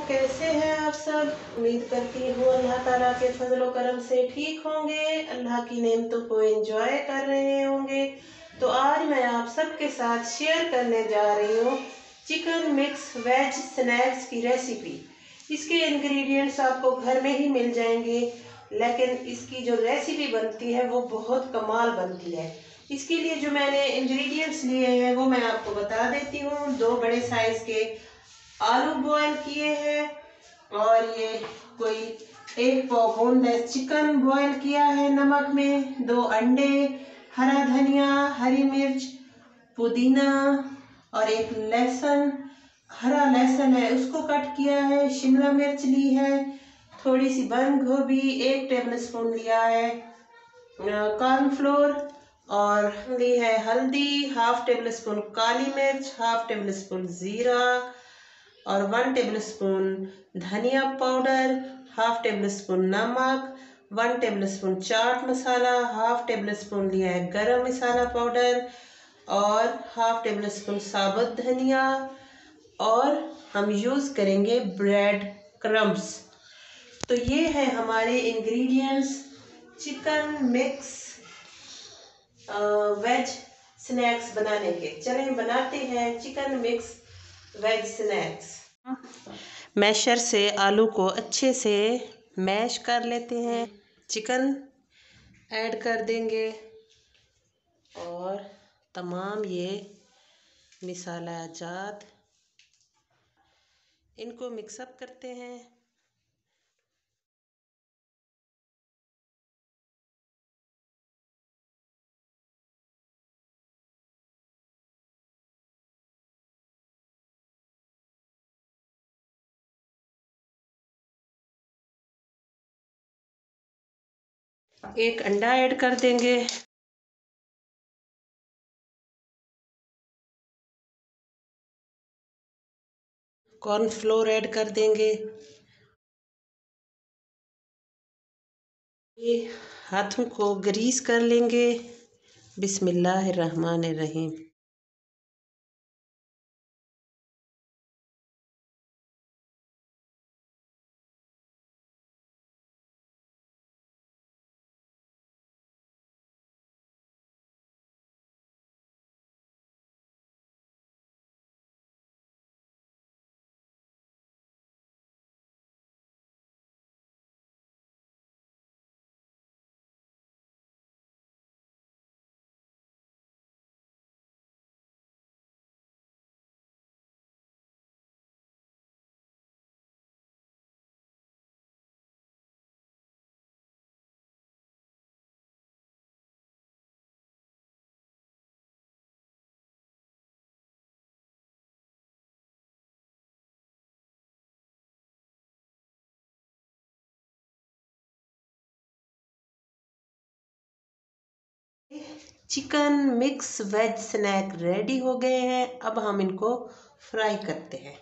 कैसे हैं आप सब। उम्मीद करती हूँ अल्लाह ताला के फजलो करम से ठीक होंगे, अल्लाह की नेमतों को एंजॉय कर रहे होंगे। तो आज मैं आप सबके साथ शेयर करने जा रही हूँ चिकन मिक्स वेज स्नैक्स की रेसिपी। इसके इंग्रेडिएंट्स आपको घर में ही मिल जाएंगे, लेकिन इसकी जो रेसिपी बनती है वो बहुत कमाल बनती है। इसके लिए जो मैंने इंग्रेडिएंट्स लिए हैं वो मैं आपको बता देती हूँ। 2 बड़े साइज के आलू बॉयल किए हैं, और ये कोई 1 पाव बोनलेस चिकन बॉयल किया है नमक में, 2 अंडे, हरा धनिया, हरी मिर्च, पुदीना और 1 लहसुन, हरा लहसुन है उसको कट किया है, शिमला मिर्च ली है, थोड़ी सी बंद गोभी, 1 टेबलस्पून लिया है कॉर्नफ्लोर, और ली है हल्दी, 1/2 टेबलस्पून काली मिर्च, 1/2 टेबलस्पून जीरा और 1 टेबलस्पून धनिया पाउडर, 1/2 टेबलस्पून नमक, 1 टेबलस्पून चाट मसाला, 1/2 टेबलस्पून लिया है गरम मसाला पाउडर और 1/2 टेबलस्पून साबुत धनिया, और हम यूज़ करेंगे ब्रेड क्रम्स। तो ये है हमारे ingredients chicken mix veg snacks बनाने के। चलें बनाते हैं chicken mix veg snacks. Masher से आलू को अच्छे से मैश कर लेते हैं, चिकन ऐड कर देंगे और तमाम ये मसाला जात इनको मिक्सअप करते हैं। एक अंडा ऐड कर देंगे, कॉर्नफ्लोर ऐड कर देंगे। ये हाथों को ग्रीस कर लेंगे। बिस्मिल्लाहिर्रहमानिर्रहीम। Chicken mix veg snack ready हो गए हैं। अब हम इनको फ्राई करते हैं।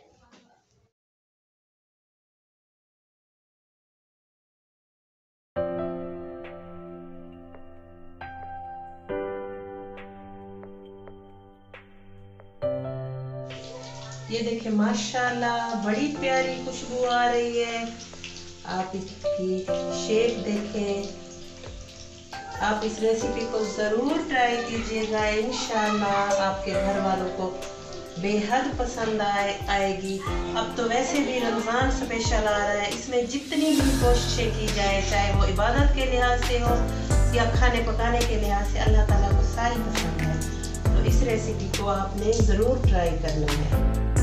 ये देखें माशाल्लाह बड़ी प्यारी खुशबू आ रही है। आप इसकी शेप देखें। आप इस रेसिपी को ज़रूर ट्राई कीजिएगा, इंशाल्लाह आपके घर वालों को बेहद पसंद आएगी। अब तो वैसे भी रमज़ान स्पेशल आ रहा है, इसमें जितनी भी कोशिशें की जाए, चाहे वो इबादत के लिहाज से हो या खाने पकाने के लिहाज से, अल्लाह ताला को सारी पसंद है। तो इस रेसिपी को आपने ज़रूर ट्राई करना है।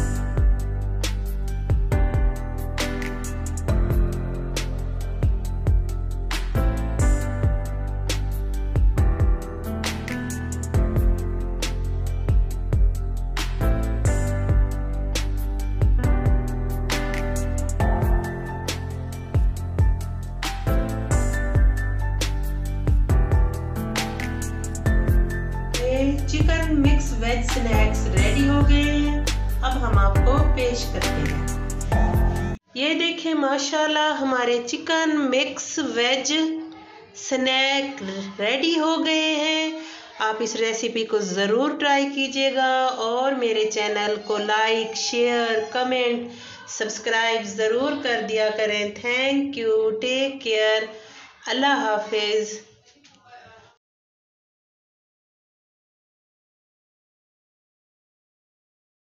Chicken mix veg snacks ready हो गए हैं। अब हम आपको पेश करते हैं। ये देखें माशाल्लाह हमारे chicken mix veg snack ready हो गए हैं। आप इस रेसिपी को ज़रूर ट्राई कीजिएगा और मेरे चैनल को लाइक, शेयर, कमेंट, सब्सक्राइब ज़रूर कर दिया करें। थैंक यू, टेक केयर, अल्लाह हाफिज़।